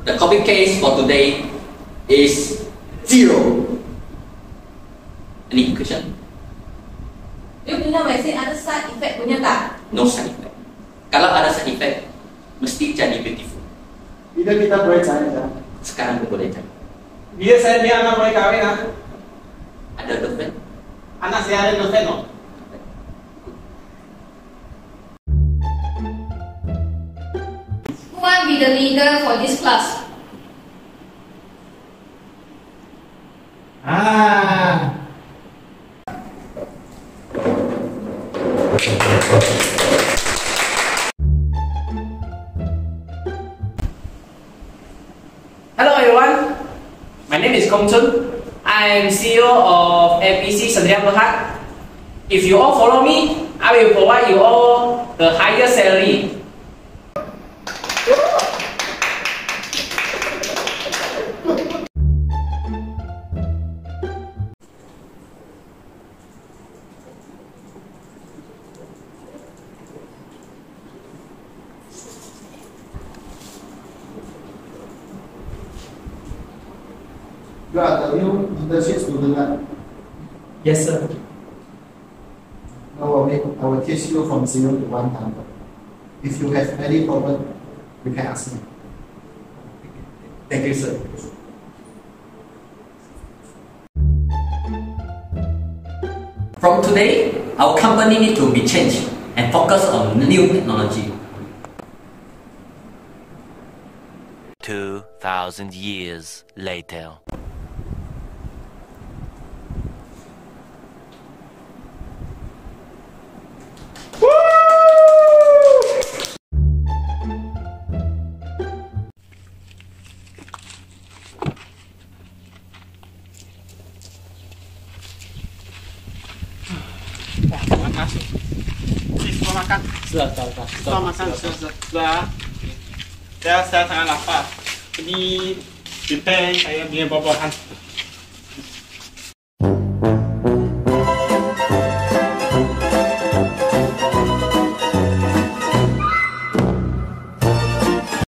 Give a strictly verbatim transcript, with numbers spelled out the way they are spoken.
The copy case for today is zero. Any question? Dia punya vaccine ada side effect punya tak? No side effect. Kalau ada side effect, mesti jadi beautiful. Bila kita boleh cari dah? Sekarang boleh cari. Bila saya ni anak boleh kahwin ah? Ada girlfriend? Anak saya ada girlfriend no? Who want be the leader for this class? Ah. Hello everyone, my name is CHUN. I am C E O of A B C Sdn Bhd. If you all follow me, I will provide you all the highest salary. You are the new internship student lah. Yes sir. No worry, I will teach you from zero to one hundred. If you have any problem, you can ask me. Thank you sir. From today, our company need to be changed and focus on new technology. Two thousand years later. Masuk. Sini semua makan. Sudah, sudah, sudah. Semua makan, sudah, sudah. Sudah. Saya, saya sangat lapar. Ini prepare saya punya buah-buahan.